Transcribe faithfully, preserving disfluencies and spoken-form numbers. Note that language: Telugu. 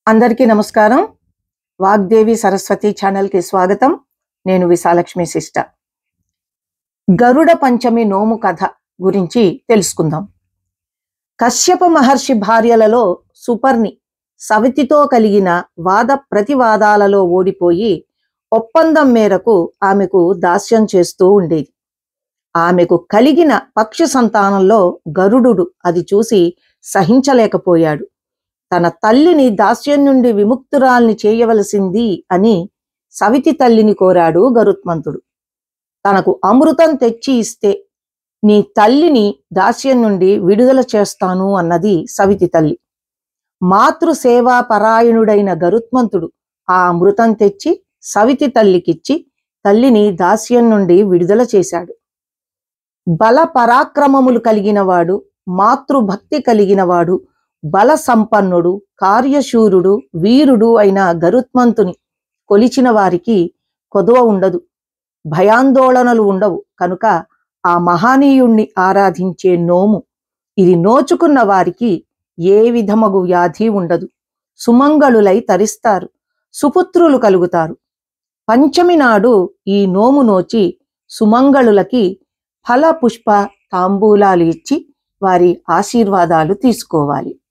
అందరికీ నమస్కారం. వాగ్దేవి సరస్వతి ఛానల్ కి స్వాగతం. నేను విశాలక్ష్మి సిస్టర్. గరుడ పంచమి నోము కథ గురించి తెలుసుకుందాం. కశ్యప మహర్షి భార్యలలో సుపర్ణి సవితితో కలిగిన వాద ప్రతివాదాలలో ఓడిపోయి ఒప్పందం మేరకు ఆమెకు దాస్యం చేస్తూ ఉండేది. ఆమెకు కలిగిన పక్షి సంతానంలో గరుడు అది చూసి సహించలేకపోయాడు. తన తల్లిని దాస్యం నుండి విముక్తురాల్ని చేయవలసింది అని సవితి తల్లిని కోరాడు గరుత్మంతుడు. తనకు అమృతం తెచ్చి ఇస్తే నీ తల్లిని దాస్యం నుండి విడుదల చేస్తాను అన్నది సవితి తల్లి. మాతృసేవా పరాయణుడైన గరుత్మంతుడు ఆ అమృతం తెచ్చి సవితి తల్లికిచ్చి తల్లిని దాస్యం నుండి విడుదల చేశాడు. బల పరాక్రమములు కలిగినవాడు, మాతృభక్తి కలిగినవాడు, బల సంపన్నుడు, కార్యశూరుడు, వీరుడు అయిన గరుత్మంతుని కొలిచిన వారికి కొదువ ఉండదు, భయాందోళనలు ఉండవు. కనుక ఆ మహానీయుణ్ణి ఆరాధించే నోము ఇది నోచుకున్న వారికి ఏ విధమగు వ్యాధి ఉండదు. సుమంగళులై తరిస్తారు, సుపుత్రులు కలుగుతారు. పంచమి నాడు ఈ నోము నోచి సుమంగళులకి ఫల పుష్ప తాంబూలాలు ఇచ్చి వారి ఆశీర్వాదాలు తీసుకోవాలి.